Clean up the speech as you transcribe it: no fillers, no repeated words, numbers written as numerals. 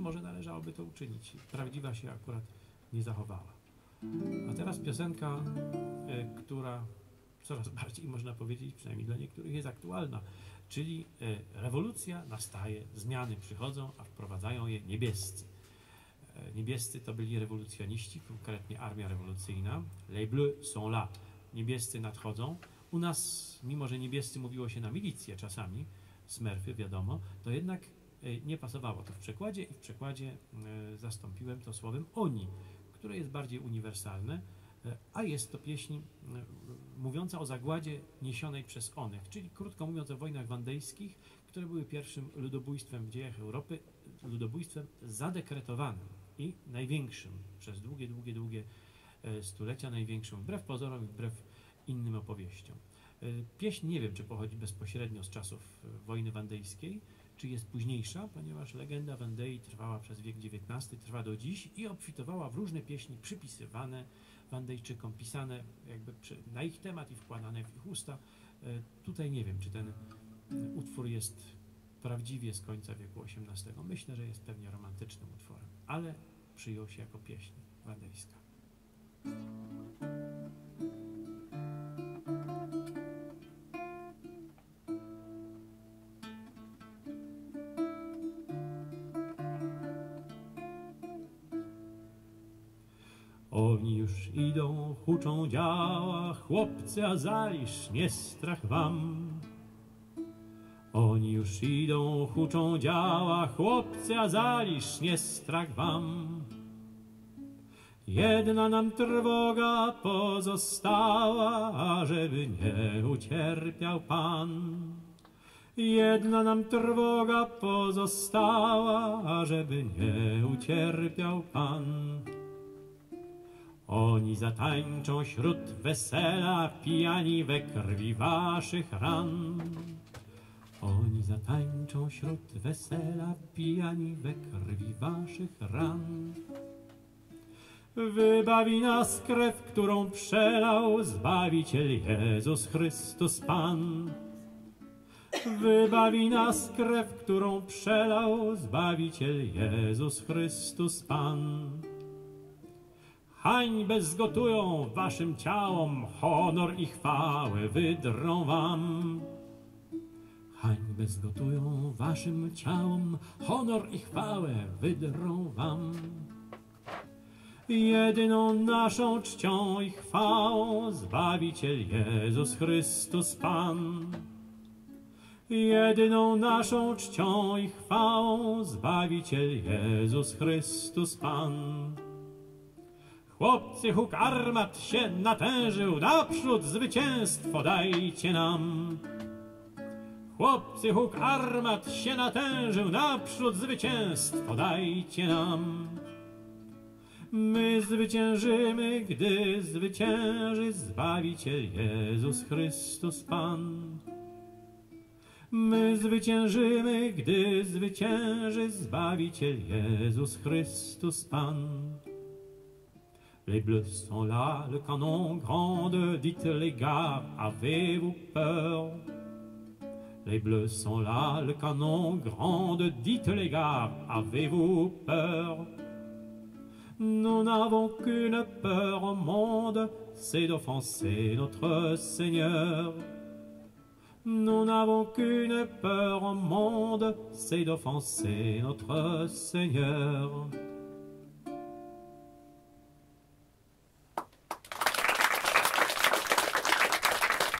może należałoby to uczynić. Prawdziwa się akurat nie zachowała. A teraz piosenka, która coraz bardziej, można powiedzieć, przynajmniej dla niektórych, jest aktualna, czyli rewolucja nastaje, zmiany przychodzą, a wprowadzają je niebiescy. Niebiescy to byli rewolucjoniści, konkretnie armia rewolucyjna. Les Bleus sont là. Niebiescy nadchodzą. U nas, mimo że niebiescy mówiło się na milicję czasami, smerfy wiadomo, to jednak nie pasowało to w przekładzie i w przekładzie zastąpiłem to słowem oni, które jest bardziej uniwersalne, a jest to pieśń mówiąca o zagładzie niesionej przez onych, czyli krótko mówiąc o wojnach wandejskich, które były pierwszym ludobójstwem w dziejach Europy, ludobójstwem zadekretowanym i największym przez długie stulecia, największym wbrew pozorom i wbrew innym opowieściom. Pieśń nie wiem, czy pochodzi bezpośrednio z czasów wojny wandejskiej, czy jest późniejsza, ponieważ legenda Wandei trwała przez wiek XIX, trwa do dziś i obfitowała w różne pieśni przypisywane Wandejczykom, pisane jakby na ich temat i wkładane w ich usta. Tutaj nie wiem, czy ten utwór jest prawdziwie z końca wieku XVIII. Myślę, że jest pewnie romantycznym utworem, ale przyjął się jako pieśń wandejska. Oni już idą, huczą działa, chłopcy, a zaliż nie strach wam. Oni już idą, huczą działa, chłopcy, a zaliż nie strach wam. Jedna nam trwoga pozostała, ażeby nie ucierpiał Pan. Jedna nam trwoga pozostała, ażeby nie ucierpiał Pan. Oni zatańczą śród wesela, pijani we krwi waszych ran. Oni zatańczą śród wesela, pijani we krwi waszych ran. Wybawi nas krew, którą przelał Zbawiciel Jezus Chrystus Pan. Wybawi nas krew, którą przelał Zbawiciel Jezus Chrystus Pan. Hańbę zgotują waszym ciałom, honor i chwałę wydrą wam. Hańbę zgotują waszym ciałom, honor i chwałę wydrą wam. Jedyną naszą czcią i chwałą Zbawiciel Jezus Chrystus Pan. Jedyną naszą czcią i chwałą Zbawiciel Jezus Chrystus Pan. Chłopcy, huk armat się natężył, naprzód zwycięstwo dajcie nam. Chłopcy, huk armat się natężył, naprzód zwycięstwo dajcie nam. My zwyciężymy, gdy zwycięży Zbawiciel Jezus Chrystus Pan. My zwyciężymy, gdy zwycięży Zbawiciel Jezus Chrystus Pan. Les bleus sont là, le canon gronde, dites les gars, avez-vous peur? Les bleus sont là, le canon gronde, dites les gars, avez-vous peur? Nous n'avons qu'une peur au monde, c'est d'offenser notre Seigneur. Nous n'avons qu'une peur au monde, c'est d'offenser notre Seigneur.